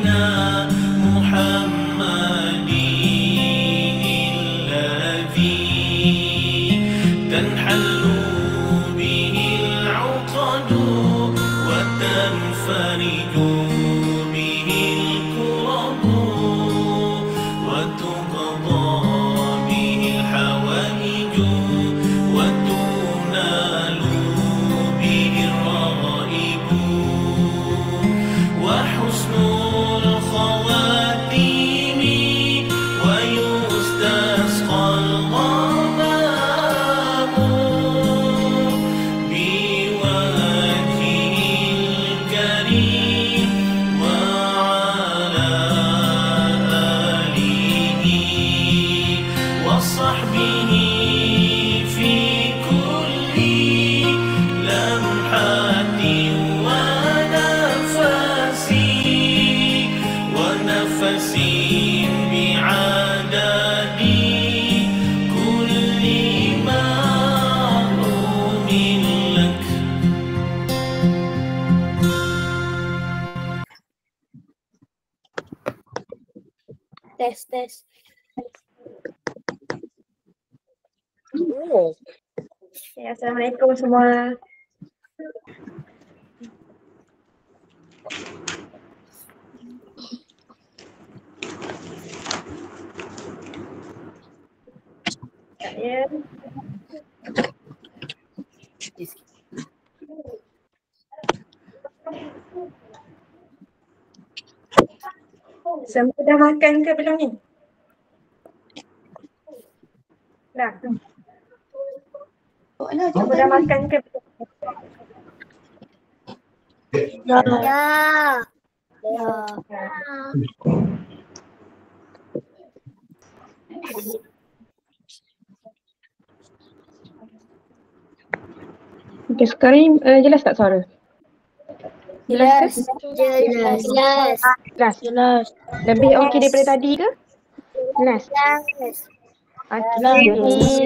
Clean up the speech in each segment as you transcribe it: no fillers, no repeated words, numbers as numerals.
سيدنا محمد الذي تنحل به العقد وتنفرج به الكرب وتقضى به الحوائج وتنال به الرغائب وحسن الخواتيم ويستسقى الغمام بوجهه الكريم وعلى آله وصحبه في كل لمحة ونفس بعدد كل معلوم لك. Tes. Ya, Assalamualaikum semua. Ya. Semua dah makan ke belum ni? Dah. Semua dah makan ke belum? Ya. Okey, sekarang jelas tak suara? Jelas ke? Jelas. Lebih okey daripada tadi ke? Jelas. Okey.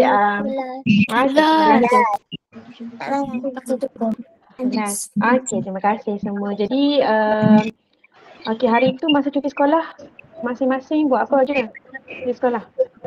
Jelas. Okey, terima kasih semua. Jadi okey, hari tu masa cuti sekolah masing-masing buat apa je di sekolah?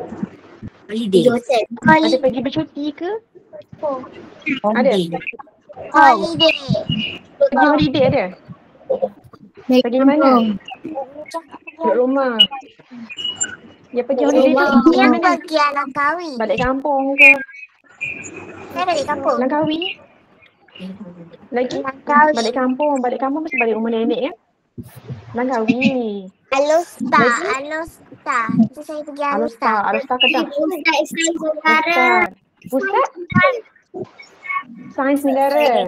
Ada pergi bercuti ke? Ada? Holiday. Pergi holiday ada? Pergi mana? Duduk rumah. Ya pergi holiday tu pergi mana? Pergi Langkawi. Balik kampung ke? Saya balik kampung. Langkawi? Lagi? Langkawi. Balik kampung mesti balik rumah nenek ya? Langkawi. Alustar. Itu saya pergi Alustar. Alustar Kedah. Pusat Sains Negara.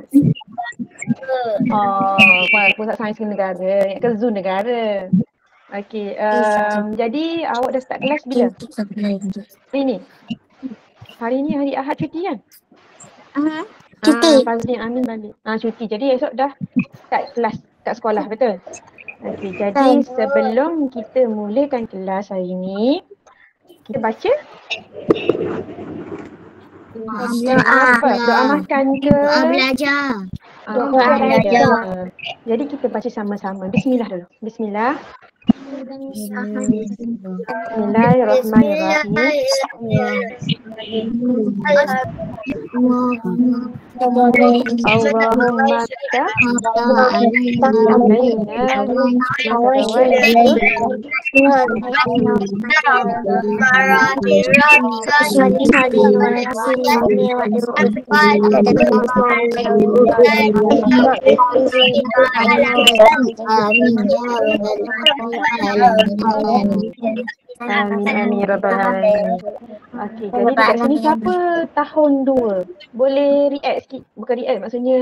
Pusat Sains Negara. Ke Zoo Negara. Okey. Jadi awak dah start kelas bila? Ini. Hari ni hari Ahad cuti kan? Cuti. Fazlin Amin balik. Cuti. Jadi esok dah start kelas kat sekolah, betul? Okey. Jadi sebelum kita mulakan kelas hari ni, kita baca doa makan ke? Doa belajar. Doa belajar. Jadi kita baca sama-sama. Bismillah dulu. Bismillah. Bismillahirrahmanirrahim. Allahumma Amin rabbal alamin. Okey, jadi dekat sini siapa tahun 2? Boleh react sikit. Bukan react, maksudnya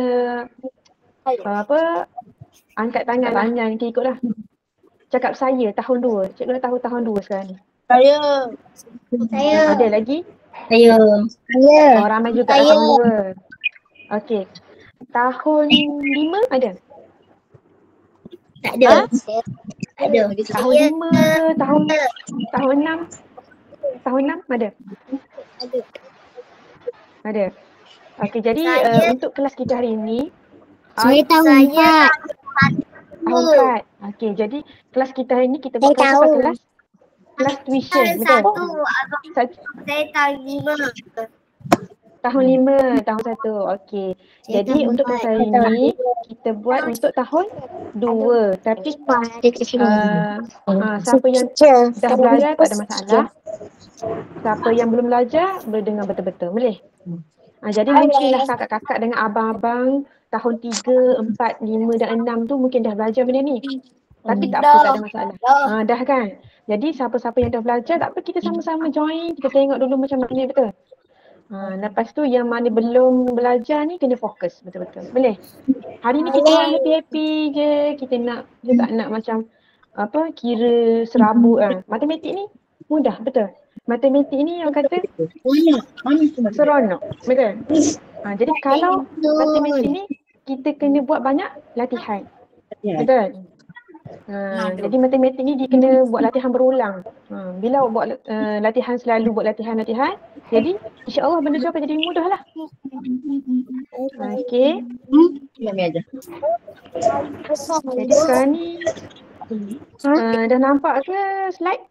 angkat tangan panjang nanti ikutlah. Cakap saya tahun 2. Cikgu dah tahu tahun 2 sekarang ni. Saya. Ada lagi? Saya. Ramai juga tahun 2. Okey. Tahun 5 ada? Tak ada. Ada. Tahun 5 ke? Tahun 6? Tahun 6 ada? Ada. Okey, jadi untuk kelas kita hari ini saya tahun 4. tahun 4. Okey, jadi kelas kita hari ni kita buat kelas apa? Kelas tuition, betul? Saya tahu 5. Tahun 5, tahun 1. Okey. Jadi untuk kelas hari ni kita buat untuk tahun 2. Tapi siapa yang dah belajar tak ada masalah. Siapa yang belum belajar boleh dengar betul-betul. Boleh? Jadi mungkinlah kakak-kakak dengan abang-abang tahun 3, 4, 5 dan 6 tu mungkin dah belajar benda ni. Tapi tak apa, tak ada masalah. Dah kan? Jadi siapa-siapa yang dah belajar tak apa, kita sama-sama join. Kita tengok dulu macam mana, betul? Lepas tu yang mana belum belajar ni kena fokus betul-betul. Boleh? Hari ni kita nak happy-happy je. Kita tak nak macam kira serabut lah. Matematik ni mudah, betul? Matematik ni yang kata seronok, betul? Jadi kalau matematik ni kita kena buat banyak latihan. Betul? Jadi matematik ni dia kena buat latihan berulang. Bila awak buat latihan selalu buat latihan, jadi insya-Allah benda tu akan jadi mudah lah. Okey. Jadi sekarang ni dah nampak ke slide?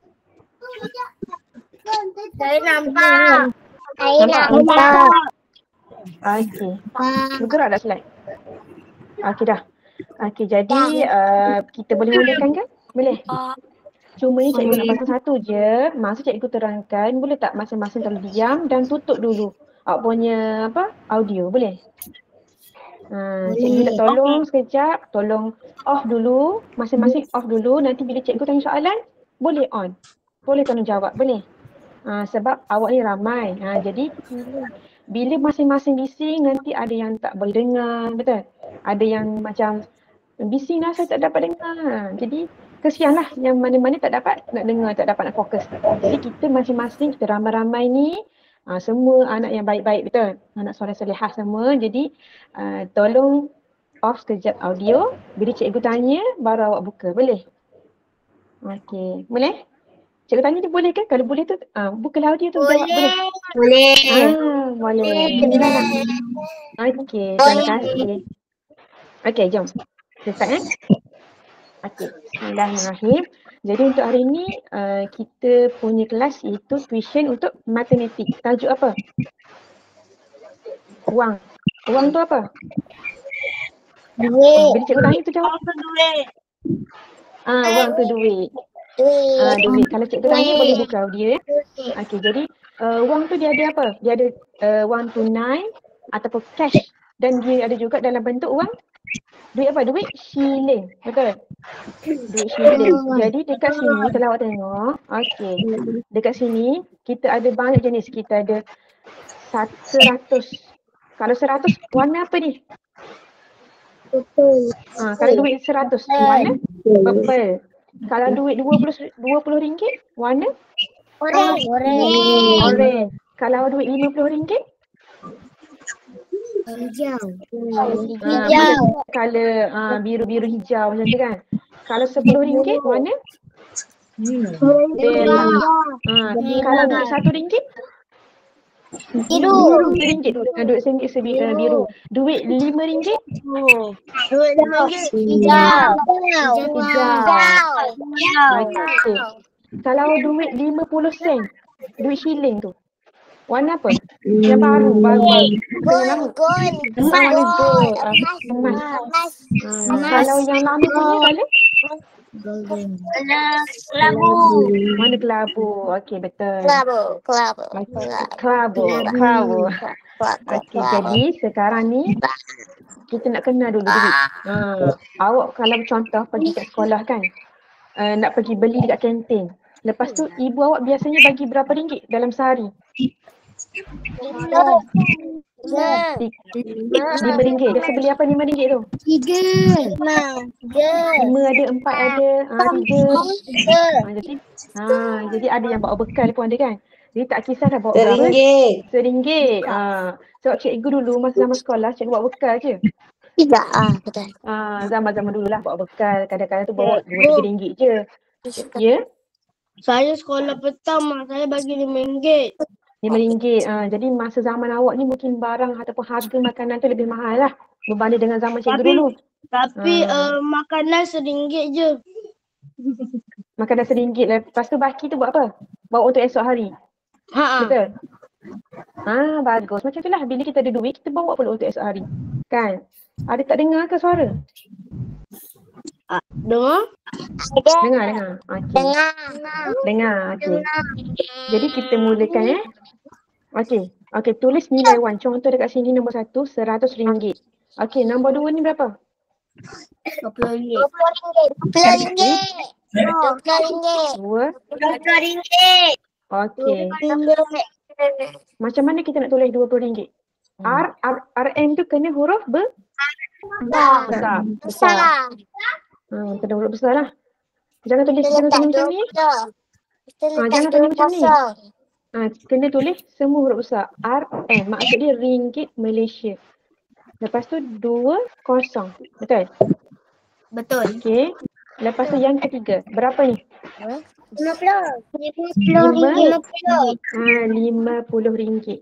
Saya nampak. Nampak. Okey. Bergerak dah slide? Okey dah. Okey, jadi kita boleh mulakan kan? Boleh? Cuma ni cikgu nak pasal satu je. Masa cikgu terangkan, boleh tak masing-masing terdiam dan tutup dulu awak punya audio, boleh? Cikgu nak tolong sekejap, tolong off dulu, masing-masing off dulu. Nanti bila cikgu tanya soalan, boleh on. Boleh tolong jawab, boleh? Sebab awak ni ramai. Jadi bila masing-masing bising, nanti ada yang tak boleh dengar, betul? Ada yang macam bising lah, saya tak dapat dengar. Jadi kesianlah yang mana-mana tak dapat nak dengar, tak dapat nak fokus. Jadi kita masing-masing, kita ramai-ramai ni semua anak yang baik-baik, betul? Anak soleh-solehah semua. Jadi tolong off sekejap audio. Bila cikgu tanya baru awak buka, boleh? Okey, boleh? Cikgu tanya dia boleh kan? Kalau boleh tu bukalah audio tu, jawab boleh? Boleh. Boleh. Okey, terima kasih. Okey, jom. Kita start Okey, bismillahirrahmanirrahim. Jadi untuk hari ni kita punya kelas iaitu tuition untuk matematik. Tajuk apa? Wang. Wang tu apa? Duit. Bila cikgu tanya tu jawab. Wang tu duit. Duit. Kalau cikgu tanya boleh buka audio ya. Okey, jadi wang tu dia ada apa? Dia ada wang tunai ataupun cash, dan dia ada juga dalam bentuk wang duit apa? Duit shilling. Betul? Duit shilling. Jadi dekat sini kalau awak tengok, okey. Dekat sini kita ada banyak jenis. Kita ada 100. Kalau 100 warna apa ni? Kalau duit 100 warna purple. Kalau duit 20 ringgit warna orange. Kalau duit 50 ringgit Hijau. Color biru-biru hijau macam tu kan. Kalau 10 ringgit warna merah. Kalau duit 1 ringgit Biru. RM1 duit RM1 biru. Duit RM5 Duit hijau. okey. Kalau duit 50 sen, duit shilling tu warna apa? Yang baru. Yang lama. Warna gold. Emas. Kalau yang lama punya colour? Kelabu. Warna kelabu. Okey, betul. Kelabu. Kelabu. Okey, jadi sekarang ni kita nak kenal dulu duit. Awak kalau contoh pergi kat sekolah kan, nak pergi beli dekat kantin. Lepas tu ibu awak biasanya bagi berapa ringgit dalam sehari? RM5. Biasa beli apa RM5 tu? 3. 5 ada, 4 ada, 3. Jadi ada yang bawa bekal pun ada kan? Jadi tak kisah dah bawa berapa. RM1. Sebab cikgu dulu masa zaman sekolah cikgu bawa bekal je. Tidak. Betul. Zaman-zaman dulu lah bawa bekal. Kadang-kadang tu bawa RM2-3 je. Ya? Saya sekolah petang, mak saya bagi RM5. RM5. Jadi masa zaman awak ni mungkin barang ataupun harga makanan tu lebih mahal lah berbanding dengan zaman cikgu dulu. Tapi makanan RM1 je. Makan dah RM1. Lepas tu baki tu buat apa? Bawa untuk esok hari. Betul? Bagus. Macam tu lah. Bila kita ada duit, kita bawa pula untuk esok hari. Kan? Ada tak dengar ke suara? Dengar? Dengar. Okay. Dengar. Okay. Jadi kita mulakan Okay, tulis nilai Wan. Contoh dekat sini nombor 1, RM100. Okay, nombor 2 ni berapa? RM20. Dua. Okay. Macam mana kita nak tulis RM20? RM tu kena huruf besar. Kena huruf besar lah. Jangan tulis macam ni. Jangan tulis macam ni. Kena tulis semua huruf besar. RM. Maksud dia ringgit Malaysia. Lepas tu 20. Betul? Betul. Okey. Lepas tu yang ketiga. Berapa ni? 50. RM50.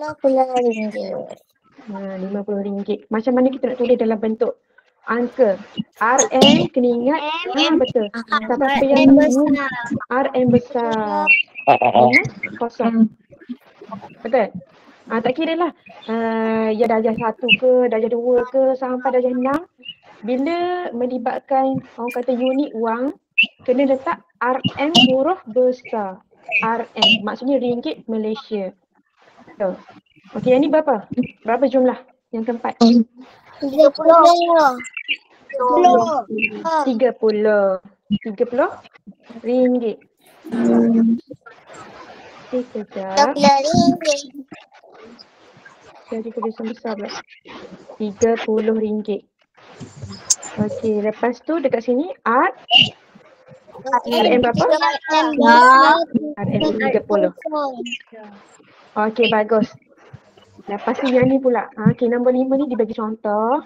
RM50. Macam mana kita nak tulis dalam bentuk angka? RM kena ingat. Betul. Siapa yang RM besar. 50. Betul? Tak kira lah. Ya darjah 1 ke, darjah 2 ke, sampai darjah 6. Bila melibatkan orang kata unit wang, kena letak RM huruf besar. RM. Maksudnya ringgit Malaysia. So. Okey, yang ni berapa? Berapa jumlah yang keempat? 30. 30 ringgit. Sekejap. Jadi tulisan besar pula. 30 ringgit. Okey, lepas tu dekat sini RM berapa? RM 30. Okey, bagus. Lepas tu yang ni pula. Okey, nombor 5 ni dibagi contoh.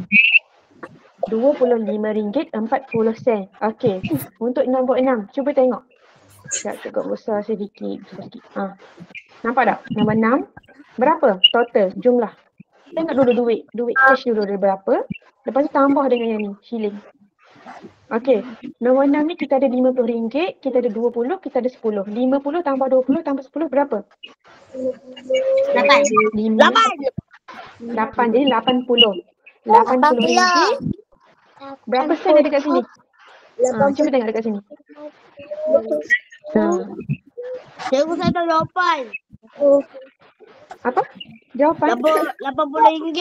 RM25.40. Okey, untuk nombor 6, cuba tengok. Sekejap cukup besar sedikit. Nampak tak? Nombor 6. Berapa total jumlah? Tengok dulu duit cash dulu dia berapa. Lepas tu tambah dengan yang ni, shilling. Okey, nombor 6 ni kita ada RM50, kita ada 20, kita ada 10. 50 tambah 20 tambah 10 berapa? 8. 8, jadi 80. RM80. Berapa sen ada dekat sini? Cuba tengok dekat sini. Cikgu saya tahu jawapan. Apa? Jawapan? RM80.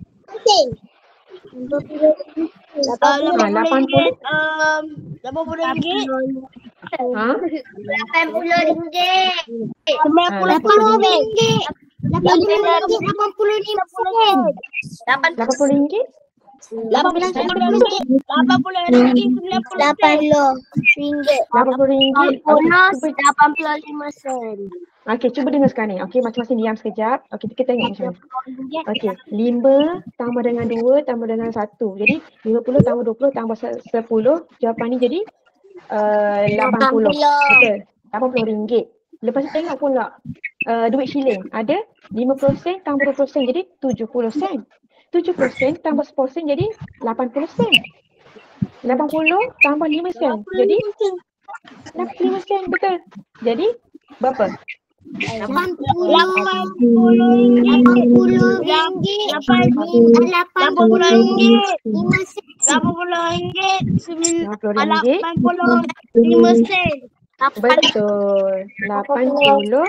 Okey, cuba dengar sekarang ni. Okey, masing-masing diam sekejap. Okey, kita tengok macam mana. Okey, 5 tambah dengan 2 tambah dengan 1. Jadi 50 tambah 20 tambah 10. Jawapan ni jadi 80. Betul. RM80. Lepas tu tengok pula duit shilling. Ada 50 sen tambah 20 sen jadi 70 sen. 70 sen tambah 10 sen jadi 80 sen. 80 tambah 5 sen jadi 5 sen. Betul. Jadi berapa? Betul. 85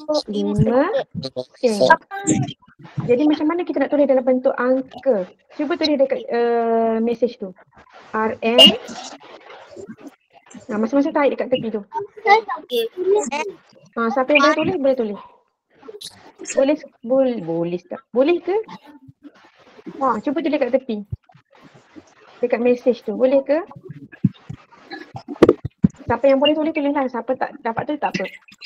sen. Jadi macam mana kita nak tulis dalam bentuk angka? Cuba tulis dekat message tu. RM. Masing-masing tarik dekat tepi tu. Siapa yang boleh tulis? Boleh tak? Boleh ke? Cuba tulis dekat tepi. Dekat message tu. Boleh ke? Siapa yang boleh tulis lah. Siapa tak dapat tu tak apa.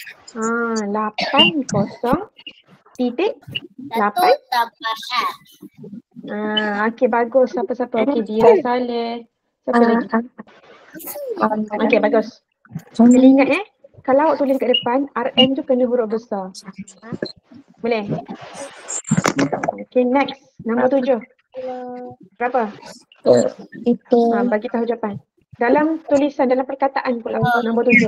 80.8. Okey, bagus. Siapa-siapa? Okey, Dira Saleh. Siapa lagi? Okey, bagus. Kena ingat kalau awak tulis kat depan, RM tu kena huruf besar. Boleh? Okey, next. Nombor 7. Berapa? Itu. Bagi tahu jawapan. Dalam tulisan, dalam perkataan pula nombor 7.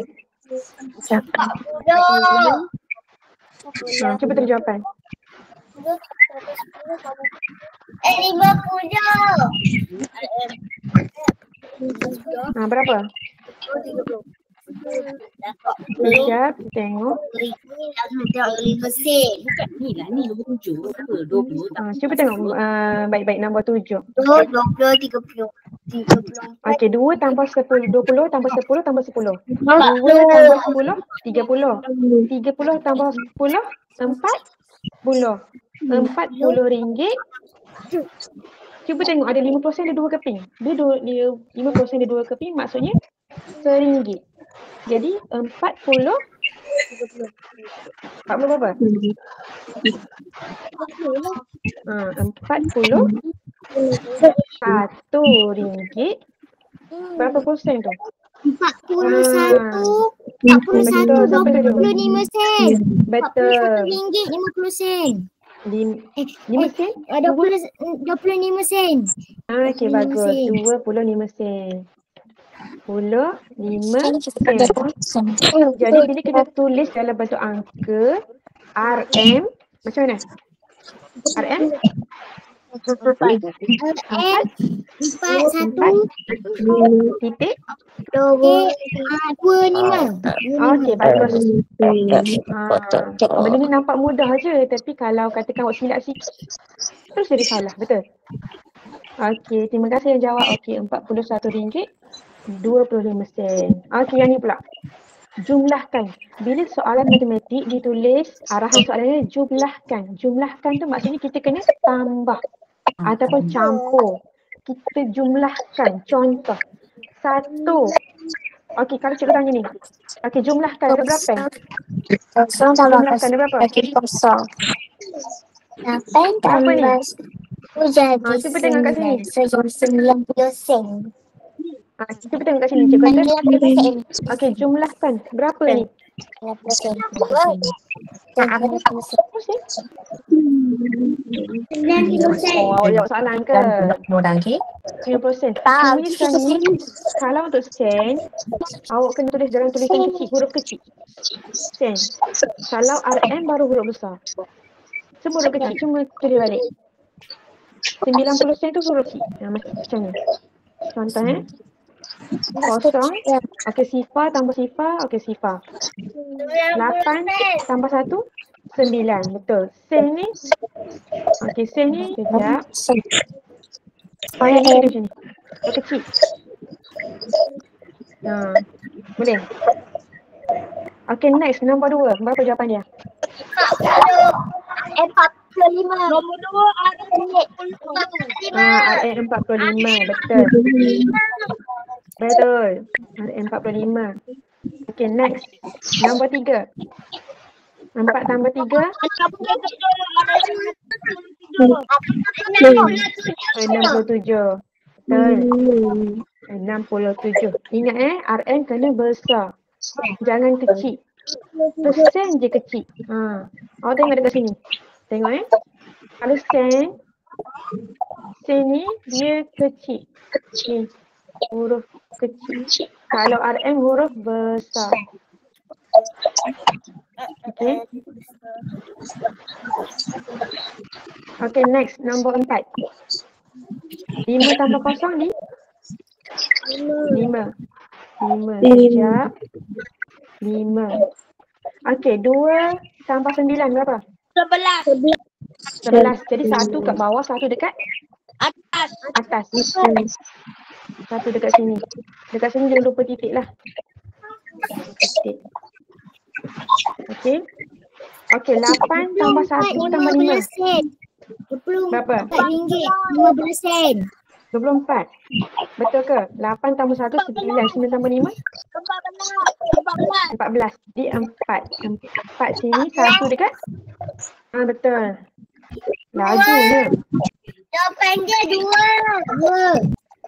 Cuba tulis jawapan. 50. Berapa? Sekejap, tengok. Mesin. Cuba tengok baik-baik nombor 7. 20, 30. 30. Okey, 2 tambah 10, 20 tambah 10 tambah 10. 2 tambah 10, 30. 30 tambah 10, 40. 40 ringgit. Cuba tengok ada 5% ada 2 keping. Dia 5% ada 2 keping, maksudnya RM1. Jadi 40 berapa? 40 RM1. Berapa persen tu? 41, Betul, sampai tadi. 25 sen. Betul. RM41 50 sen. 5 sen? 25 sen. Okey, bagus. 25 sen. 25 sen. Jadi bila kita tulis dalam bentuk angka RM, macam mana? RM? RM 41 titik. 25. Okey, bagus. Benda ni nampak mudah je, tapi kalau katakan awak silap sikit, terus jadi salah, betul? Okey, terima kasih yang jawab. Okey, RM41.25. Okey, yang ni pula. Jumlahkan. Bila soalan matematik ditulis, arahan soalannya jumlahkan. Jumlahkan tu maksudnya kita kena tambah ataupun campur. Kita jumlahkan. Contoh. 1. Okey, kalau cikgu tanya ni. Okey, jumlahkan ada berapa? Jumlahkan ada berapa? Kosong. 8 Berapa ni? Jadi cuba tengok kat sini. 90 sen. Cuba tengok kat sini. Cikgu kata. 90 sen. Okey, jumlahkan. Berapa ni? 90 sen. 90 sen? 90 sen. Awak jawab soalan ke? 90 sen. Cuma sekarang ni, kalau untuk sen, awak kena tulis dalam tulisan kecil, huruf kecil. Sen. Kalau RM baru huruf besar. Semua huruf kecil, cuma tulis balik. 90 sen tu huruf kecil. Macam ni. Contoh kosong. Okey, sifar tambah sifar. Okey, sifar. 8 tambah 1, 9. Betul. Sen ni. Okey, sen ni. Sekejap. Sen ni macam ni. Kecil. Boleh. Okey, next. Nombor 2. Berapa jawapan dia? 45. Nombor 2 RM 45. Betul. Betul. RM 45. Okey, next. Nombor 3. 4 tambah 3. 67. Betul. 67. Ingat RM kena besar. Jangan kecil. Persen je kecil. Awak tengok dekat sini. Tengok Kalau sen ni dia kecil. Ni huruf kecil. Kalau RM huruf besar. Okey. Okey, next. Nombor 4. 5 tambah kosong ni? 5. 5. Sekejap. 5. Okey, 2 tambah 9 berapa? 11. Jadi 1 kat bawah, 1 dekat? Atas. 1 dekat sini. Dekat sini jangan lupa titik lah. Titik. Okey. Okey, 8 tambah 1 tambah 5. Berapa? RM15. 24. Betul ke? 8 tambah 1, 9. 9 tambah 5? 14. Jadi 4. 4 sini, 1 dekat? Betul. Laju je. Jawapan dia 2.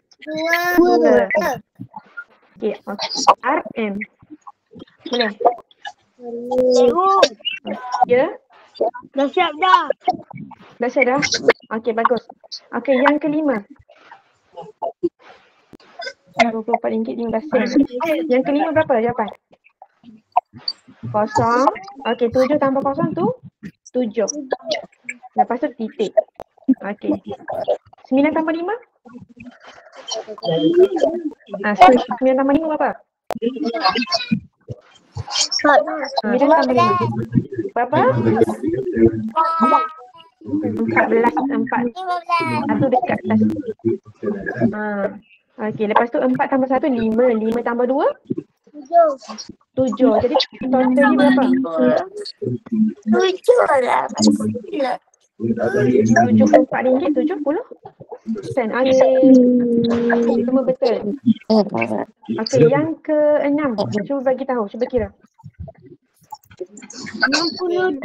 Okey. RM. Boleh? Cikgu, Ya? dah siap dah. Dah set dah? Okey, bagus. Okey, yang kelima. RM24.15. Yang kelima berapa jawapan? Kosong. Okey, 7 tambah kosong tu 7. Lepas tu titik. Okey. 9 tambah 5? 9 tambah 5 berapa? 9 tambah 5. Berapa? 14. 4. Satu dekat atas. Okey, lepas tu 4 tambah 1, 5. 5 tambah 2? 7. Jadi totalnya berapa? 74 ringgit 70 sen. Okey. Semua betul. Okey, yang ke-6. Cuba bagi tahu, cuba kira. 62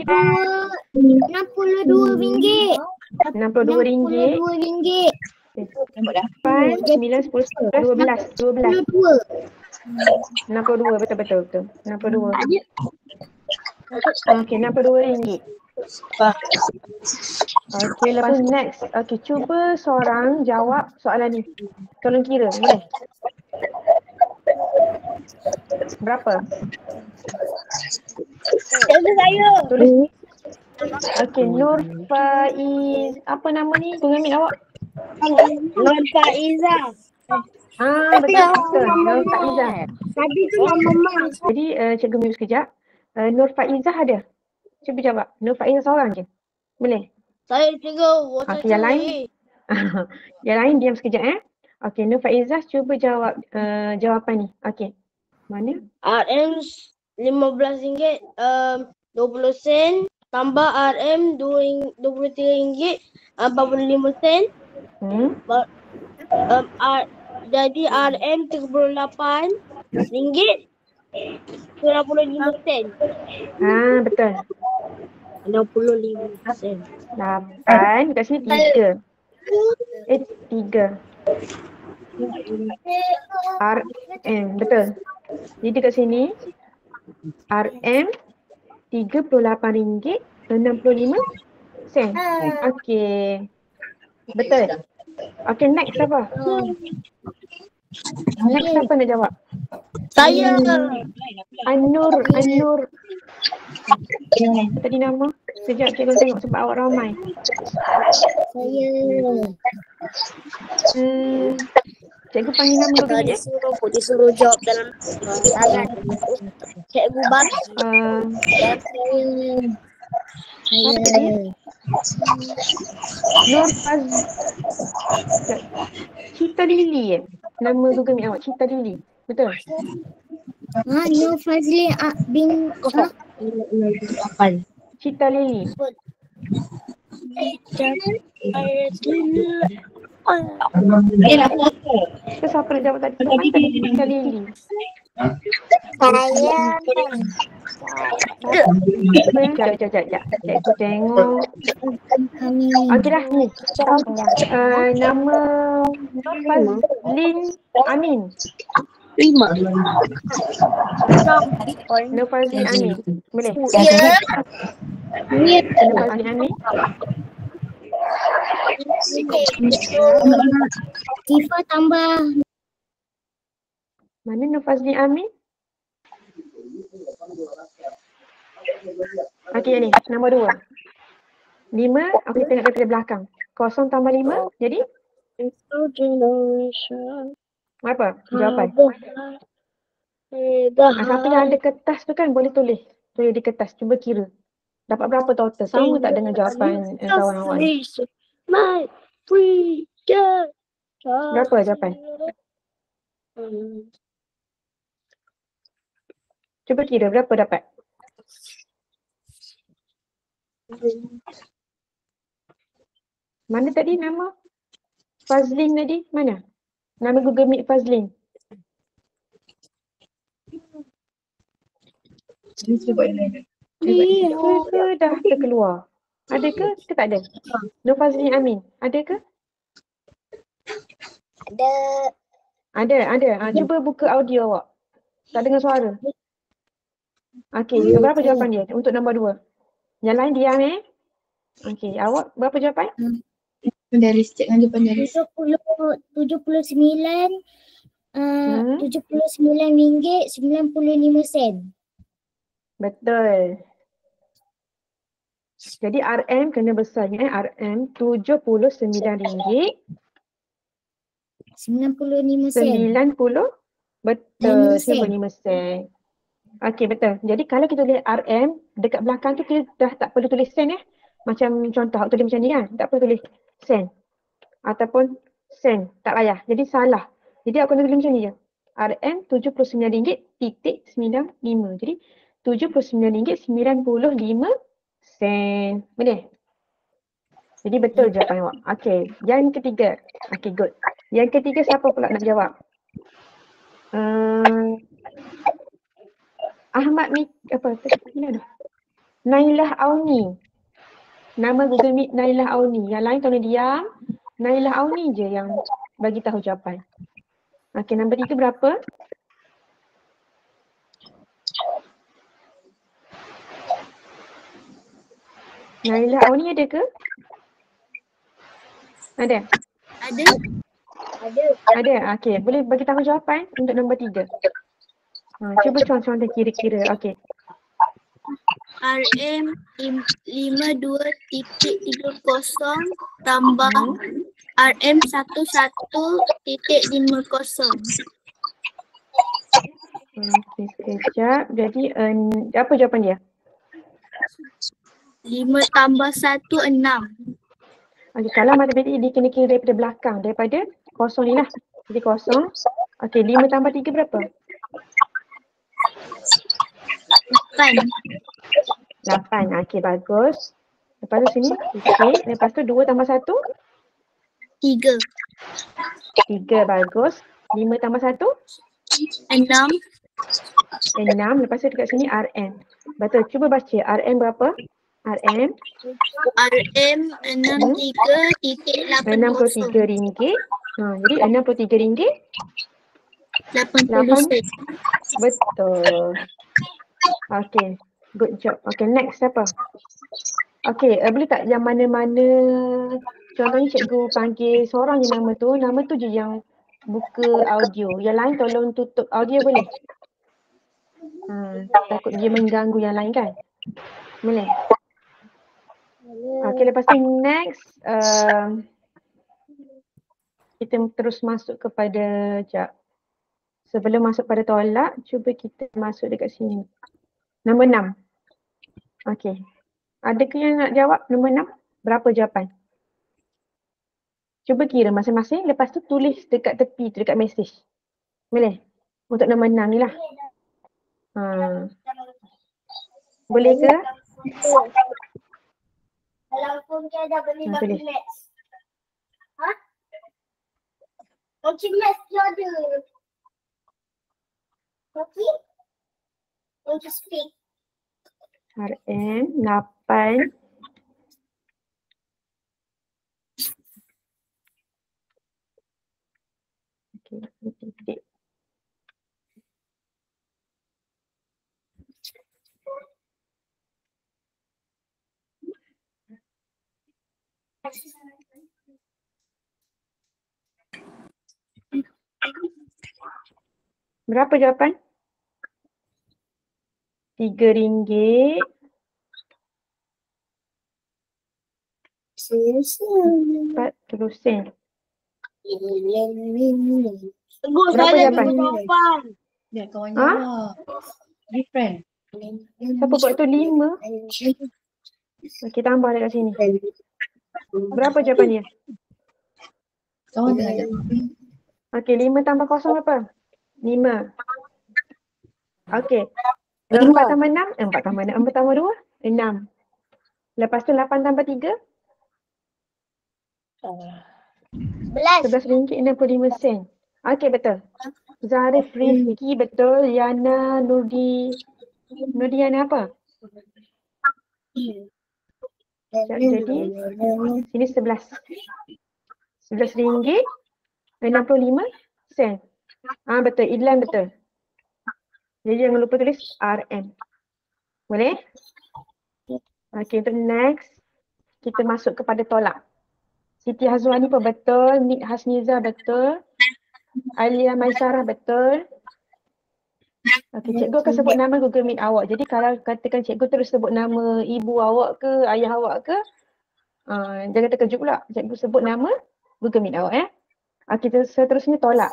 ringgit. 62 ringgit. 62 ringgit. 8, 9, 10, 12. 62, betul. 62. Okey, 62 ringgit. Okey, lepas next. Okey, cuba seorang jawab soalan ni. Tolong kira, boleh? Berapa? Tulis. Okey, Nur Faiz. Apa nama ni? Pengambil awak? Nur Faizah. Betul. Nur Faizah. Tadi tu nama Mak. Jadi cikgu mute sekejap. Nur Faizah ada? Cuba jawab. Nur Faizah seorang je? Boleh? Saya cikgu. Okey, yang lain? Yang lain diam sekejap Okey, Nur Faizah cuba jawab jawapan ni. Okey. Mana? RM RM15 20 sen tambah RM RM23.45. Jadi RM RM38.95. Betul. 65 sen. 8. Kat sini 3. 3. RM. Betul. Jadi kat sini RM RM38.65. Okey. Betul. Okey, next apa? Next siapa nak jawab? Saya. Anur. Tadi nama? Sekejap cikgu tengok sebab awak ramai. Saya. Cikgu panggil nama dulu ya. Disuruh jawab dalam tangan Cikgu Bas. Saya. Nur Faz. Cita Lili Nama Google Meet awak Cita Lili. Betul? Nur Fazli bin Cita Lili. Itu siapa nak jawab tadi? Cita Lili. Sekejap. Cikgu tengok. Okey dah ni. Nama Nur Fazlin Amin. 5. Nur Fazlin Amin. Boleh? Nur Fazlin Amin. Tifa tambah. Mana Nur Fazlin Amin? Okey yang ni, nombor 2. 5, okey tengok daripada belakang. 0 tambah 5, jadi? Apa jawapan? Siapa yang ada kertas tu kan boleh tulis. Tulis di kertas, cuba kira. Dapat berapa total? Sama tak dengan jawapan kawan awak ni? Berapa jawapan? Cuba kira berapa dapat? Mana tadi nama? Fazlin tadi? Mana? Nama Google Meet Fazlin. Dah terkeluar. Ada ke tak ada? Nur Fazlin Amin. Ada ke? Ada. Cuba buka audio awak. Tak dengar suara. Okey, berapa jawapan dia untuk nombor 2? Yang lain diam Okey, awak berapa jawapan? Pendaris, cik Ngaju pendaris. 79 ringgit 95 sen. Betul. Jadi RM kena besarnya RM RM79 95 sen. 90 betul 95 sen. Okey betul. Jadi kalau kita lihat RM dekat belakang tu kita dah tak perlu tulis sen ya. Macam contoh awak tulis macam ni kan, tak perlu tulis sen ataupun sen, tak payah. Jadi salah. Jadi aku kena tulis macam ni je. RM RM79.95. Jadi RM79.95 sen. Boleh? Jadi betul jawapan awak. Okey, yang ketiga. Okey, good. Yang ketiga siapa pula nak jawab? Ahmad Nailah Auni. Nama Google Meet Nailah Auni. Yang lain tolong diam. Nailah Auni je yang bagi tahu jawapan. Okey, nombor 3 berapa? Nailah Auni ada ke? Ada? Ada. Ada. Okey, boleh bagi tahu jawapan untuk nombor 3. Cuba contoh kira-kira. Okey. RM 52.30 tambah RM 11.50. Okey, sekejap. Jadi apa jawapan dia? 5 tambah 1, 6. Okey, kalau matematik dia kena kira daripada belakang, daripada kosong ni lah. Jadi kosong. Okey, 5 tambah 3 berapa? 8. Okey, bagus. Lepas tu sini, okey. Lepas tu 2 tambah 1? 3. 3, bagus. 5 tambah 1? 6. 6. Lepas tu dekat sini RM. Betul, cuba baca. RM berapa? RM RM 63.80. RM63. Jadi RM63. 80 sen. Betul. Okay, good job. Okay, next siapa? Okay, boleh tak yang mana-mana, contohnya cikgu panggil seorang je nama tu je yang buka audio. Yang lain tolong tutup audio boleh? Takut dia mengganggu yang lain kan? Boleh? Okay, lepas tu next, kita terus masuk kepada, sebelum masuk pada tolak, cuba kita masuk dekat sini. Nombor 6. Okey. Adakah yang nak jawab nombor 6? Berapa jawapan? Cuba kira masing-masing, lepas tu tulis dekat tepi tu, dekat mesej. Boleh? Untuk nombor 6 ni lah. Boleh ke? Dalam phone dia ada beli Tulis. Max. Ha? Okey, Max dia ada. Okey. Untuk speak. RM 8. Okey, titik. Berapa jawapan? RM3. 40 sen. Tunggu, Berapa saya jawapan? ada jawapan. Dia kawan jawab. Different. Siapa buat tu 5? Okey, tambah dekat sini. Berapa jawapan dia? Kawan tengah jawab. Okey, 5 tambah 0 berapa? 5. Okey. 4 tambah 6? 4 tambah 6. 4 tambah 2? 6. Lepas tu 8 tambah 3? RM11.65. Okey, betul. Zarif Rizki betul. Yana Nurdiana apa? Jadi sini 11. RM11.65. Betul. Idlan betul. Jadi jangan lupa tulis RM. Boleh? Okey, untuk next kita masuk kepada tolak. Siti Hazwani pun betul, Nik Hasniza betul, Alia Maisyarah betul. Okey, cikgu akan sebut nama Google Meet awak. Jadi kalau katakan cikgu terus sebut nama ibu awak ke, ayah awak ke, jangan terkejut pula. Cikgu sebut nama Google Meet awak ya. Okey, seterusnya tolak.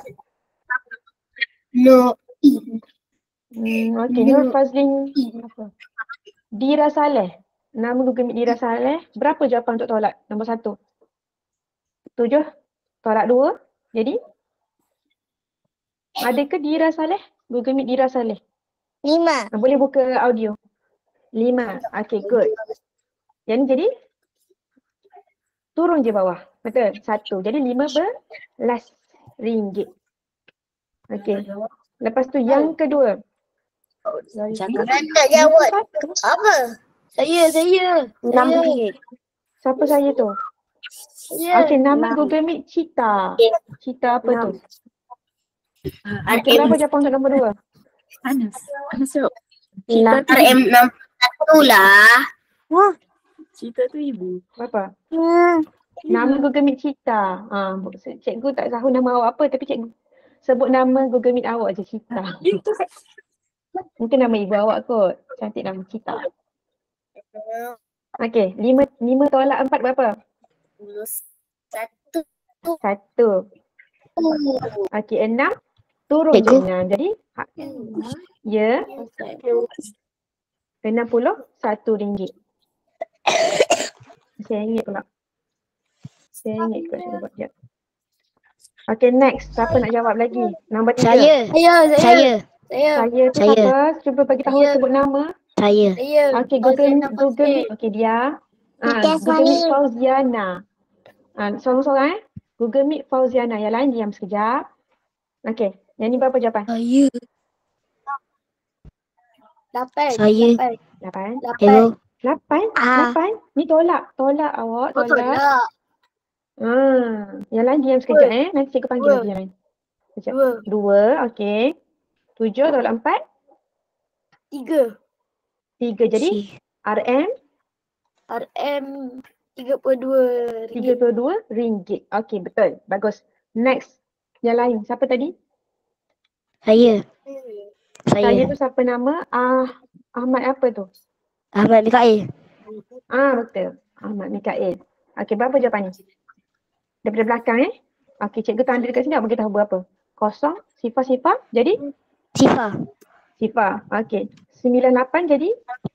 No. Okey, Nur Fazlin apa? Dira Saleh. Nama Google Meet Dira Saleh. Berapa jawapan untuk tolak? Nombor 1. 7. Tolak 2. Jadi ada ke Dira Saleh? Google Meet Dira Saleh. 5. Boleh buka audio. 5. Okay, good. Yang ni jadi turun je bawah. Betul? 1. Jadi 15 ringgit. Okay. Lepas tu yang kedua. Tak jawab. Apa? Saya. 6 ringgit. Siapa saya tu? Okay, nama Google Meet Cita. Cita apa tu? Okay, berapa jawapan untuk nombor 2? Anas. Masuk. RM61 lah. Cita tu ibu. Berapa? Nama Google Meet Cita. Cikgu tak tahu nama awak apa tapi cikgu sebut nama Google Meet awak je Cita. Mungkin nama ibu awak kot. Cantik nama Cita. Okay, 5 tolak 4 berapa? 1. 1. Okay, 6 turun je 6. Jadi ya, 61 ringgit. RM1 pula. RM1 kot saya buat je. Okay, next. Siapa nak jawab lagi? Nombor 3. Saya. Saya tu siapa? Cuba bagi tahu sebut nama. Saya. Okay, Google Meet. Okay, dia. Google Meet Fauziana. Sorang-sorang Google Meet Fauziana. Yang lain diam sekejap. Okay, yang ni berapa jawapan? Saya. 8. Saya. 8. Hello. 8? Ni tolak. Tolak awak. Oh, tolak. Yang lain diam sekejap Nanti cikgu panggil lagi yang lain. Sekejap. 2. Okay. 7 tolak 4. 3. 3 jadi RM 32 ringgit. Okay, betul. Bagus. Next. Yang lain. Siapa tadi? Saya. Saya tu siapa nama? Ahmad apa tu? Ahmad Mikail. Betul. Ahmad Mikail. Okay, berapa jawapan ni? Daripada belakang Okay, cikgu tanda dekat sini. Awak bagi tahu berapa? Kosong. Sifar. Jadi? Sifar. Okay. 98 jadi?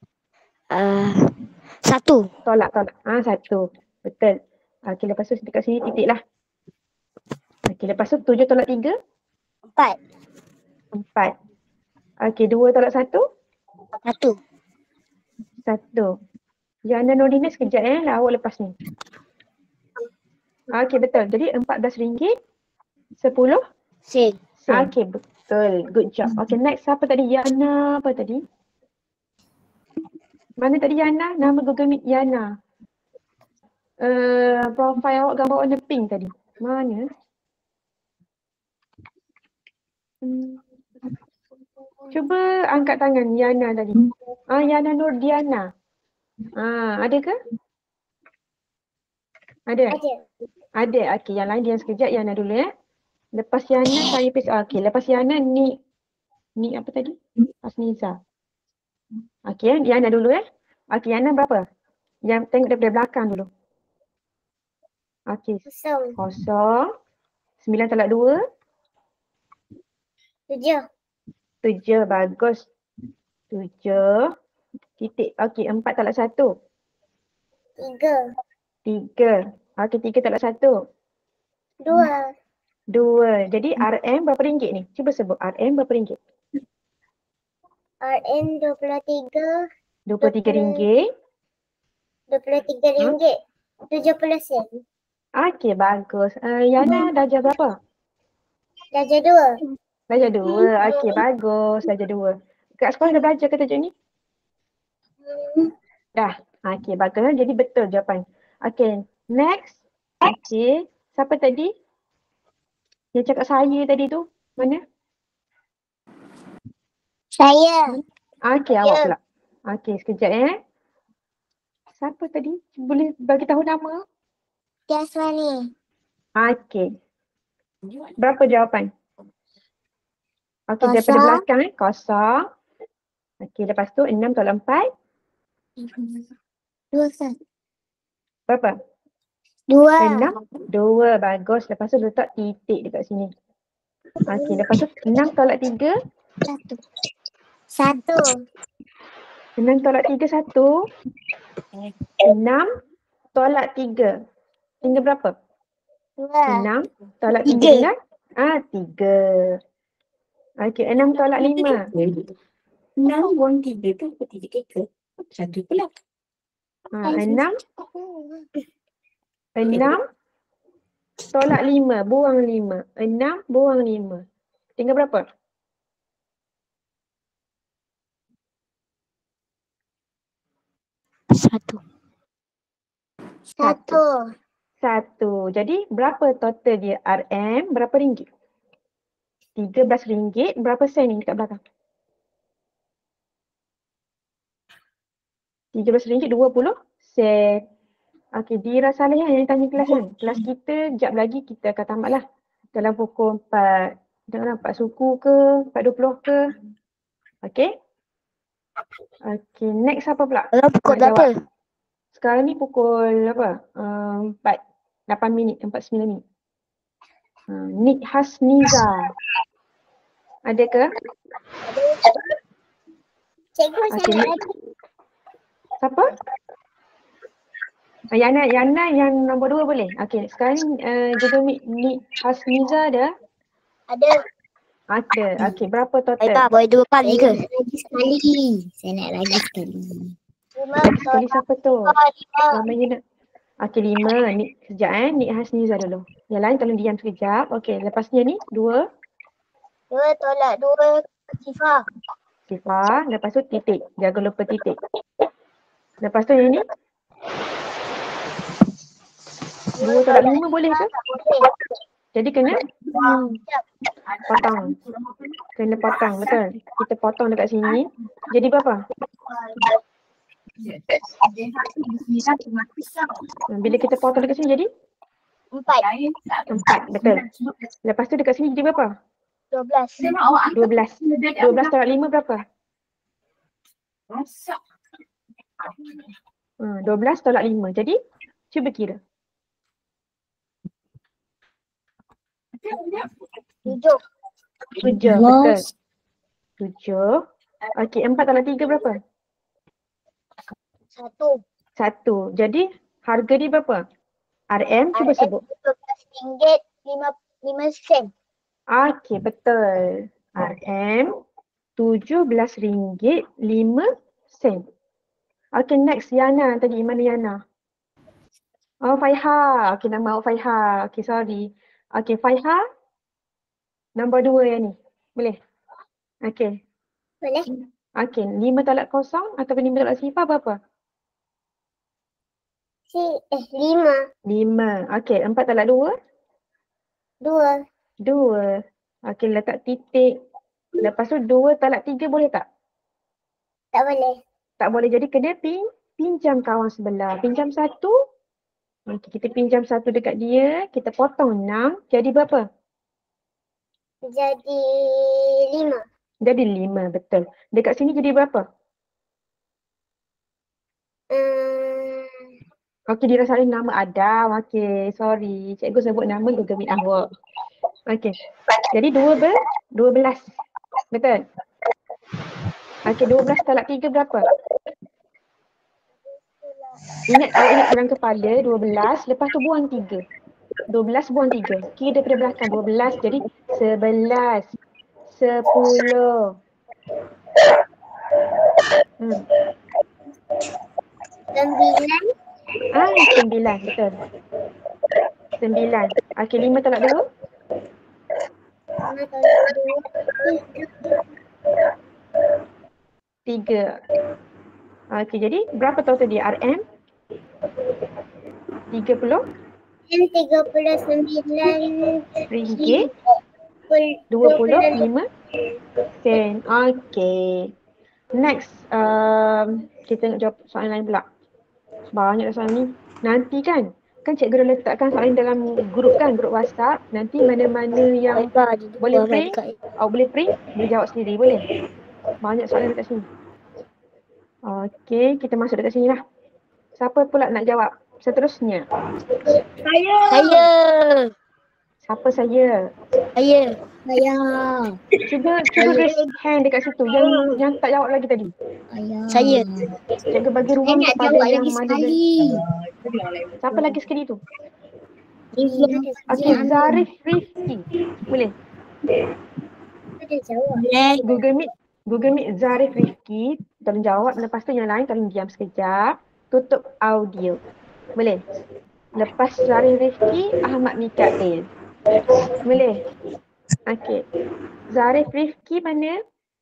1. Tolak. 1. Betul. Okay, lepas tu dekat sini titik lah. Okay, lepas tu 7 tolak 3? 4. 4. Okay, 2 tolak 1? 1. 1. Yana Nordina sekejap awak lepas ni. Okay, betul. Jadi RM14. 10 Sen. Okay, betul. Good job. Okay, next siapa tadi? Yana apa tadi? Mana tadi Yana? Nama Google Meet Yana. Profile awak gambar warna pink tadi. Mana? Cuba angkat tangan Yana tadi. Yana Nurdiana. Ada ke? Ada? Ada. Okay, yang lain diam sekejap. Yana dulu Lepas Yana saya okay, lepas Yana ni apa tadi? Hasniza. Okay, Yana dulu Okay, Yana berapa? Yang tengok daripada belakang dulu. Okay. 0. 9 tolak 2? 7. 7, bagus. 7. Titik. Okay, 4 tolak 1? 3. 3. Okay, 3 tolak 1? 2. 2. Jadi RM berapa ringgit ni? Cuba sebut RM berapa ringgit? RM 23. RM23. 23 ringgit. 70 sen. Okay, bagus. Yana darjah berapa? Darjah 2. Darjah 2. Okay, bagus. Darjah 2. Kat sekolah dah belajar ke tajuk ni? Dah. Okay, bagus. Jadi betul jawapan. Okay, next. Okay. Siapa tadi? Yang cakap saya tadi tu? Mana? Saya. Okay, awak pula. Okay, sekejap Siapa tadi? Boleh bagi tahu nama? Tiaswani. Okey. Berapa jawapan? Okey, daripada Kosong. belakang kosong. Okey, lepas tu 6 tolak 4. 2 Ustaz. Berapa? 2. 6. 2. Bagus. Lepas tu letak titik dekat sini. Okey, lepas tu 6 tolak 3. 1. 6 tolak 3, 1. 6 tolak 3. Tinggal berapa? 2. 6 tolak 3 Tiga. tinggal? 3. Okey, 6 tolak 5. 6 buang 3 tu apa 3 kekal? 1 pula. 6 tolak 5. Buang 5. 6 buang 5. Tinggal berapa? 1. 1. Jadi berapa total dia? RM berapa ringgit? RM13. Berapa sen ni dekat belakang? RM13, 20 sen. Okey, Dira Saleh yang tanya kelas kan? Kelas kita jap lagi kita akan tamat lah. Dalam pukul 4. Janganlah 4 suku ke, 4.20 ke. Okey? Okey, next apa pula? Pukul Nak berapa? jawab. Sekarang ni pukul apa? 8 minit, 49 minit. Nik Hasniza. Ada ke? Cikgu Okey, saya next. Siapa? Yana yang nombor 2 boleh? Okey, sekarang jaga Nik Hasniza ada? ada. Ada. Okey, berapa total? Boleh 2 kali ke? Lagi sekali. Saya nak lagi sekali. Lagi sekali siapa tu? Ramai nak. Okey, 5. Nik, sekejap Nik Hasniza dulu. Yang lain tolong diam sekejap. Okey, lepasnya ni 2. 2 tolak 2 sifar. Sifar. Lepas tu titik. Jangan lupa titik. Lepas tu yang ni? 2 tolak 5 boleh ke? Jadi kena potong. Kena potong, betul. Kita potong dekat sini. Jadi berapa? Bila kita potong dekat sini jadi? 4, betul. Lepas tu dekat sini jadi berapa? 12. 12 tolak 5 berapa? 12 tolak 5. Jadi cuba kira. 7. 7, betul. 7. Okey, 4 tolak 3 berapa? 1. 1. Jadi harga dia berapa? RM cuba sebut. RM17.5 Okey, betul. RM RM17.5. Okey, next Yana tadi. Mana Yana? Oh, Faiha. Okey, nama awak Faiha. Okey, sorry. Okey, Faiha. Nombor 2 yang ni. Boleh? Okey. Boleh. Okey, 5 tolak 0 ataupun 5 tolak sifar berapa? 5. 5. Okey, 4 tolak 2? 2. 2. Okey, letak titik. Lepas tu 2 tolak 3 boleh tak? Tak boleh. Tak boleh, jadi kena pinjam kawan sebelah. Pinjam 1. Okey, kita pinjam 1 dekat dia. Kita potong 6. Jadi berapa? Jadi 5. Jadi 5, betul. Dekat sini jadi berapa? Okey, dia rasa nama Adam. Okey, sorry. Cikgu sebut nama Google Meet awak. Okey. Jadi 12. Betul? Okey, 12 tolak 3 berapa? Awak ingat dalam kepala 12, lepas tu buang 3. 12 buang 3. Kira daripada belakang 12, jadi 11. 10. 9, betul. 9. Okey, 5 tolak 2? 5 tolak 2. 3. Okey, jadi berapa total dia? RM? 30? RM39. 25 sen. Okey. Next, kita nak jawab soalan lain pula. Banyak soalan ni. Nanti kan cikgu dah letakkan soalan dalam grup kan, grup WhatsApp. Nanti mana-mana yang boleh print, awak boleh print, boleh jawab sendiri, boleh? Banyak soalan dekat sini. Okey, kita masuk dekat sini lah. Siapa pula nak jawab seterusnya? Saya. Siapa saya? Saya. Cuba raise hand dekat situ yang tak jawab lagi tadi. Saya. Cikgu bagi Saya ruang nak kepada jawab yang lagi mana. sekali. Siapa lagi sekali tu? Okey, Zarif Rifki. Boleh? Google Meet Zarif Rifki. Tolong jawab. Lepas tu yang lain tolong diam sekejap. Tutup audio. Boleh? Lepas Zarif Rifki, Ahmad Mikael. Boleh? Okey. Zarif Rifki mana?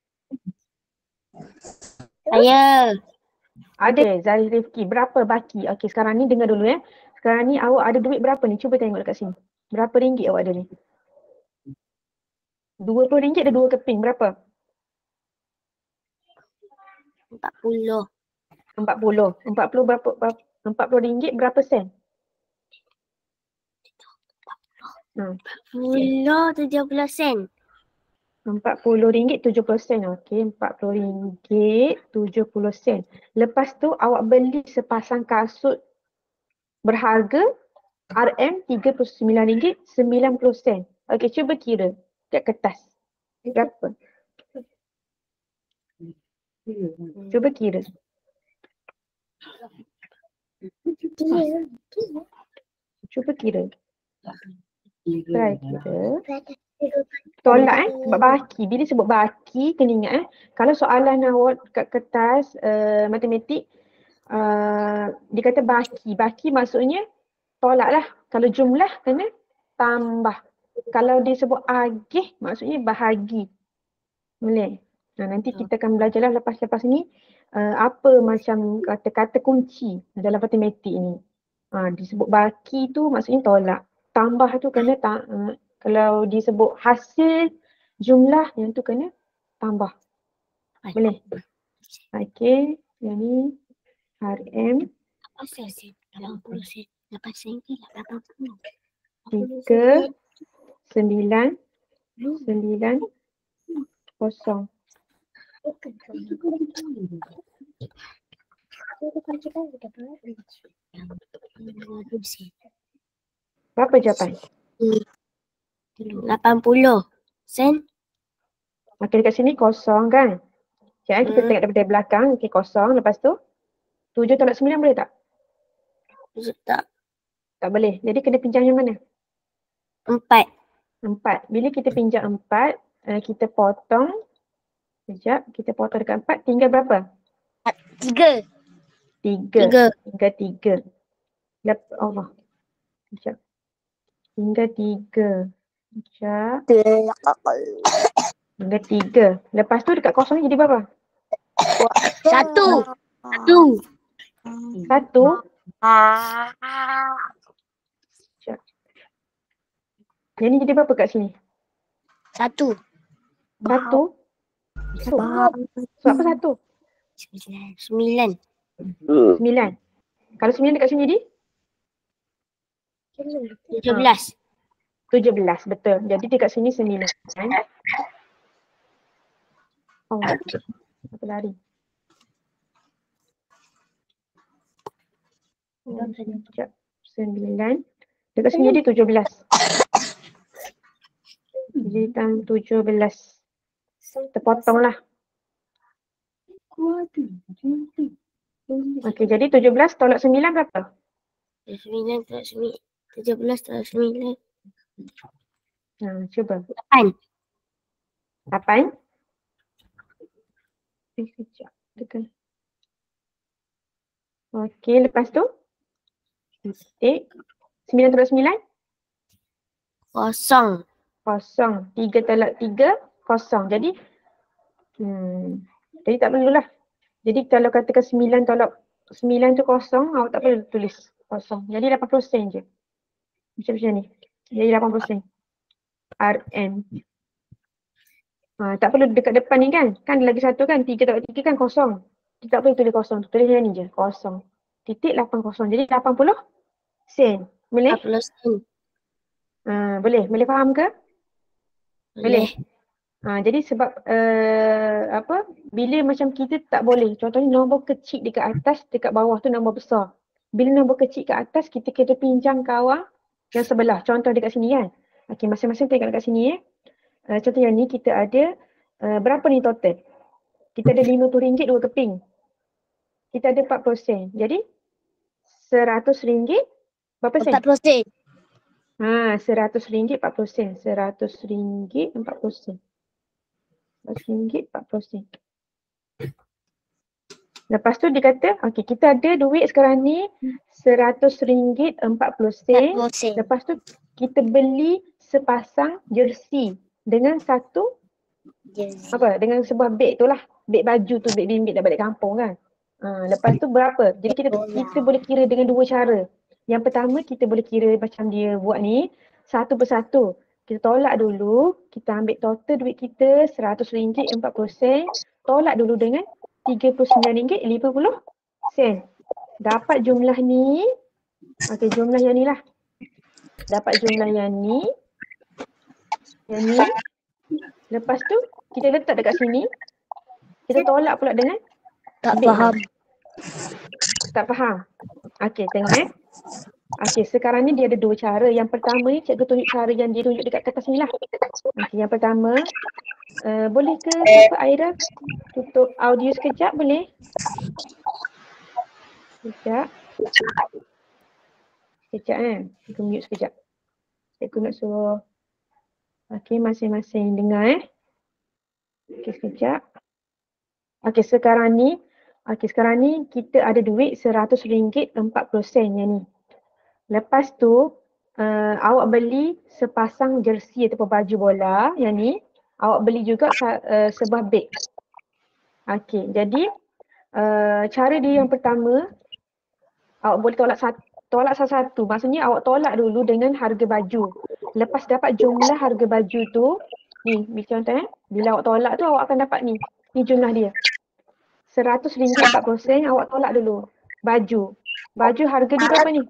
Saya. Ada Zarif Rifki. Berapa baki? Okey, sekarang ni dengar dulu ya. Sekarang ni awak ada duit berapa ni? Cuba tengok dekat sini. Berapa ringgit awak ada ni? RM20 ada 2 keping. Berapa? 40. 40 berapa? RM40 berapa sen? 70 sen. RM40 70 sen. Okey, RM40 70 sen. Lepas tu awak beli sepasang kasut berharga RM39 90 sen. Okey, cuba kira kat kertas. Berapa? Cuba kira. Cuba kira. Try kira. Tolak sebab baki. Bila sebut baki kena ingat kalau soalan awak kat kertas matematik dia kata baki. Baki maksudnya tolak lah. Kalau jumlah kena tambah. Kalau dia sebut agih maksudnya bahagi. Boleh? Nanti kita akan belajar lah lepas ni apa macam kata-kata kunci dalam matematik ni. Disebut baki tu maksudnya tolak. Tambah tu kena kalau disebut hasil jumlah yang tu kena tambah. Boleh? Okey, yang ni RM 80 sen. 8 sen ke 80? 3 9 0. Berapa jawapan? 80 sen. Okey, dekat sini kosong kan? Kita tengok daripada belakang. Okey, kosong. Lepas tu 7 tolak 9 boleh tak? Tak. Tak boleh. Jadi kena pinjam yang mana? 4. 4. Bila kita pinjam 4, kita potong. Sekejap, kita potong dekat 4. Tinggal berapa? 3. 3. Tinggal 3. Allah. Sekejap. Tinggal 3. Sekejap. Tinggal 3. Lepas tu dekat kosong ni jadi berapa? 1. 1. Sekejap. Yang ni jadi berapa kat sini? 1. 1. So apa 1? 9. 9. Kalau 9 dekat sini jadi? 17. 17, betul. Jadi dekat sini 9. Oh, apa lari? Sekejap. 9. Dekat sini jadi 17. Jadi tang 17. Terpotong lah. Okey, jadi 17 tolak 9 berapa? 9 tolak 9. 17 tolak 9. Cuba. 8. 8. Sekejap. Tekan. Okey, lepas tu? Titik. 9 tolak 9? Kosong. 3 tolak 3, kosong. Jadi tak perlulah. Jadi kalau katakan 9 tolak 9 tu kosong, awak tak perlu tulis kosong. Jadi 80 sen je. Macam ni. Jadi 80 sen. RM. Tak perlu dekat depan ni kan? Kan lagi satu kan? 3 tolak 3 kan kosong. Kita tak perlu tulis kosong. Tulis yang ni je. Kosong. 80. Jadi 80 sen. Boleh? 40 sen. Boleh? Boleh faham ke? Boleh. Jadi sebab bila macam kita tak boleh, contohnya nombor kecil dekat atas, dekat bawah tu nombor besar. Bila nombor kecil kat atas, kita kena pinjam kawan yang sebelah. Contoh dekat sini kan. Okey, masing-masing tengok dekat sini contoh yang ni kita ada berapa ni total? Kita ada RM50 2 keping. Kita ada 40 sen. Jadi RM100 berapa sen? 40 sen. RM100 40 sen. RM100 40 sen. RM100 40 sen. Lepas tu dia kata, okey, kita ada duit sekarang ni RM100 40 sen. 40 sen. Lepas tu kita beli sepasang jersey dengan satu Jersey. dengan sebuah beg tu lah. Beg baju tu, beg bimbit dah balik kampung kan. Lepas tu berapa? Jadi kita boleh kira dengan dua cara. Yang pertama kita boleh kira macam dia buat ni, satu persatu. Kita tolak dulu, kita ambil total duit kita RM100 40 sen. Tolak dulu dengan RM39.50 sen. Dapat jumlah ni. Okey, jumlah yang ni lah. Dapat jumlah yang ni. Yang ni. Lepas tu kita letak dekat sini. Kita tolak pula dengan Tak beg faham. ni. Tak faham? Okey, tengok Okey, sekarang ni dia ada dua cara. Yang pertama ni cikgu tunjuk cara yang dia tunjuk dekat kertas ni lah. Okey, yang pertama. Boleh ke siapa Aira tutup audio sekejap boleh? Sekejap. Sekejap Cikgu mute sekejap. Cikgu nak suruh. Okey, masing-masing dengar Okey, sekejap. Okey, sekarang ni kita ada duit RM100 40 sen yang ni. Lepas tu awak beli sepasang jersey ataupun baju bola yang ni. Awak beli juga sebuah beg. Okey, jadi cara dia yang pertama, awak boleh tolak satu-satu. Maksudnya awak tolak dulu dengan harga baju. Lepas dapat jumlah harga baju tu, ni contoh bila awak tolak tu awak akan dapat ni. Ni jumlah dia. RM100 40 sen awak tolak dulu. Baju. Baju harga dia berapa ni?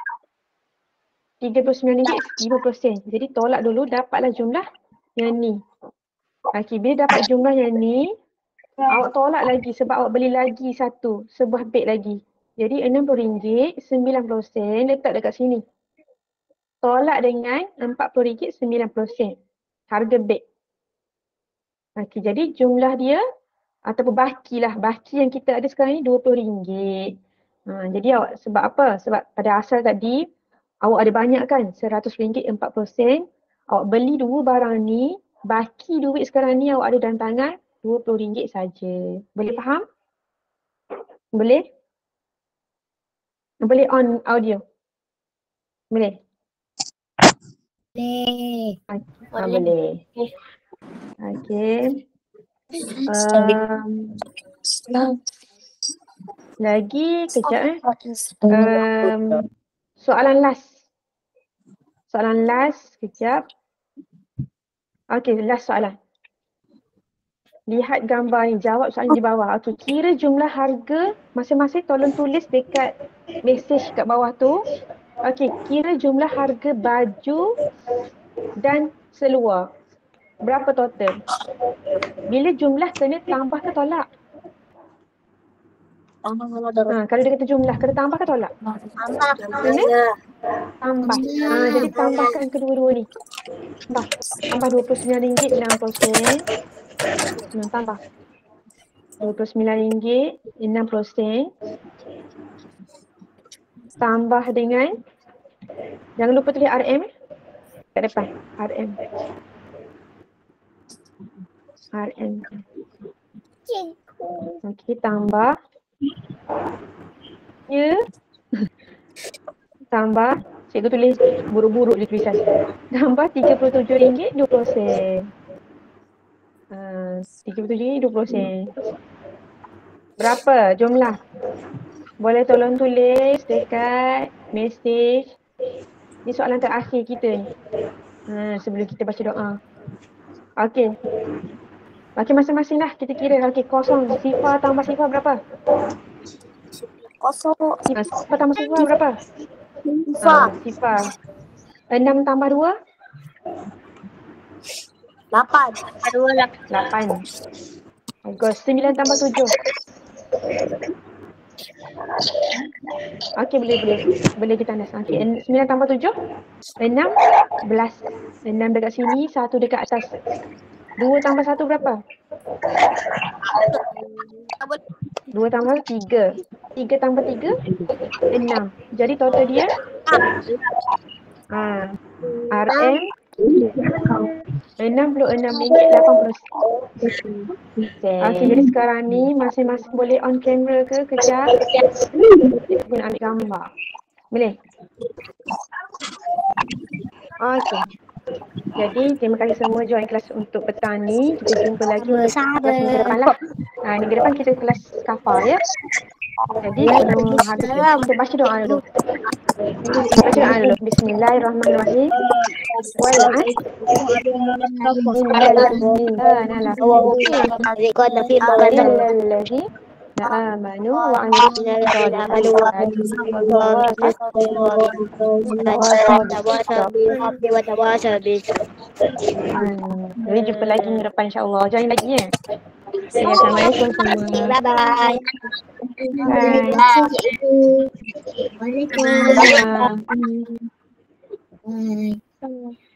RM39.50 sen. Jadi tolak dulu dapatlah jumlah yang ni. Okey, bila dapat jumlah yang ni, awak tolak lagi sebab awak beli lagi satu, sebuah beg lagi. Jadi RM60.90 sen letak dekat sini. Tolak dengan RM40.90 harga beg. Okey, jadi jumlah dia ataupun baki yang kita ada sekarang ni RM20. Jadi awak sebab apa? Sebab pada asal tadi awak ada banyak kan, RM100 40 sen. Awak beli dua barang ni, baki duit sekarang ni awak ada dalam tangan RM20 saja. Boleh faham? Boleh? Boleh on audio? Boleh? Boleh. Okey. Lagi kejap soalan last kejap. Okey, last soalan. Lihat gambar ni, jawab soalan di bawah. Okey, kira jumlah harga masing-masing tolong tulis dekat mesej kat bawah tu. Okey, kira jumlah harga baju dan seluar. Berapa total? Bila jumlah kena tambah ke tolak? Kalau dia kata jumlah, kena tambah ke tolak? Kena tambah. Jadi tambahkan kedua-dua ni. Tambah RM29.60 sen. Tambah RM29.60 sen. Tambah dengan, jangan lupa tulis RM kat depan. RM. Okey, tambah. Ya. Tambah. Cikgu tulis buruk-buruk di tulisan. Tambah RM37.20 sen. RM37.20 sen. Berapa jumlah? Boleh tolong tulis dekat mesej. Ini soalan terakhir kita ni. Sebelum kita baca doa. Okey. Okey, masing-masing lah kita kira. Okey, kosong. Sifar tambah sifar berapa? Kosong. Sifar tambah sifar berapa? Sifar. Sifar. 6 tambah 2? 8. 8. Bagus. 9 tambah 7? Okey, boleh kita anas. Okey, 9 tambah 7? 16. 6 dekat sini, 1 dekat atas. 2 tambah 1 berapa? 2 tambah 3. 3 tambah 3? 6. Jadi total dia? RM RM66.80. Okey, jadi sekarang ni masing-masing boleh on camera ke kejap? Kita nak ambil gambar. Boleh? Okey. Jadi terima kasih semua join kelas untuk petang ni. Kita jumpa lagi untuk kelas minggu depan lah. Minggu depan kita kelas kafar ya. Jadi kita baca doa dulu. Baca doa dulu. Bismillahirrahmanirrahim. آمنوا وعملوا Jadi jumpa lagi minggu depan insyaAllah. Join lagi ya. Assalamualaikum semua. Bye-bye. Bye. Waalaikumsalam. Bye.